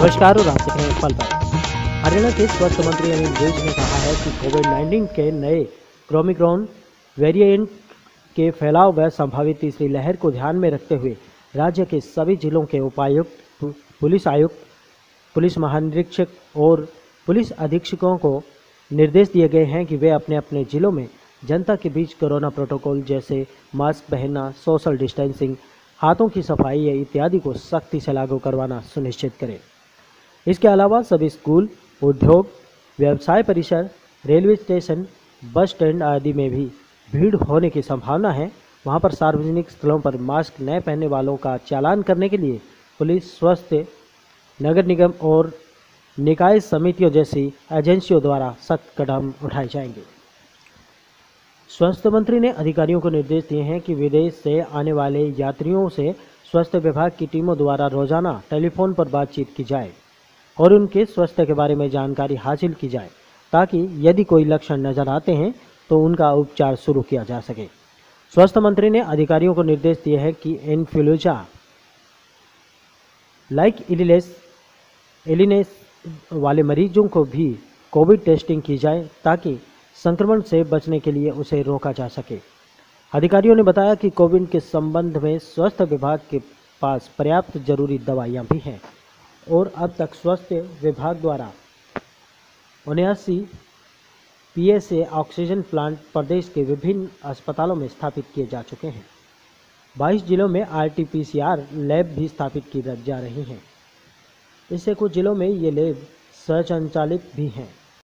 नमस्कार और आप देख रहे हैं पल पल। हरियाणा के स्वास्थ्य मंत्री अनिल विज ने कहा है कि कोविड-19 के नए ओमिक्रॉन वेरिएंट के फैलाव व संभावित तीसरी लहर को ध्यान में रखते हुए राज्य के सभी जिलों के उपायुक्त, पुलिस आयुक्त, पुलिस महानिरीक्षक और पुलिस अधीक्षकों को निर्देश दिए गए हैं कि वे अपने अपने जिलों में जनता के बीच कोरोना प्रोटोकॉल जैसे मास्क पहनना, सोशल डिस्टेंसिंग, हाथों की सफाई इत्यादि को सख्ती से लागू करवाना सुनिश्चित करें। इसके अलावा सभी स्कूल, उद्योग, व्यवसाय परिसर, रेलवे स्टेशन, बस स्टैंड आदि में भी भीड़ होने की संभावना है। वहां पर सार्वजनिक स्थलों पर मास्क न पहनने वालों का चालान करने के लिए पुलिस, स्वास्थ्य, नगर निगम और निकाय समितियों जैसी एजेंसियों द्वारा सख्त कदम उठाए जाएंगे। स्वास्थ्य मंत्री ने अधिकारियों को निर्देश दिए हैं कि विदेश से आने वाले यात्रियों से स्वास्थ्य विभाग की टीमों द्वारा रोजाना टेलीफोन पर बातचीत की जाए और उनके स्वास्थ्य के बारे में जानकारी हासिल की जाए, ताकि यदि कोई लक्षण नजर आते हैं तो उनका उपचार शुरू किया जा सके। स्वास्थ्य मंत्री ने अधिकारियों को निर्देश दिए हैं कि इन्फ्लुएंजा लाइक इलिनेस वाले मरीजों को भी कोविड टेस्टिंग की जाए, ताकि संक्रमण से बचने के लिए उसे रोका जा सके। अधिकारियों ने बताया कि कोविड के संबंध में स्वास्थ्य विभाग के पास पर्याप्त जरूरी दवाइयां भी हैं और अब तक स्वास्थ्य विभाग द्वारा 79 PSA ऑक्सीजन प्लांट प्रदेश के विभिन्न अस्पतालों में स्थापित किए जा चुके हैं। 22 जिलों में RT-PCR लैब भी स्थापित की जा रही हैं। इससे कुछ जिलों में ये लैब स्वचालित भी हैं।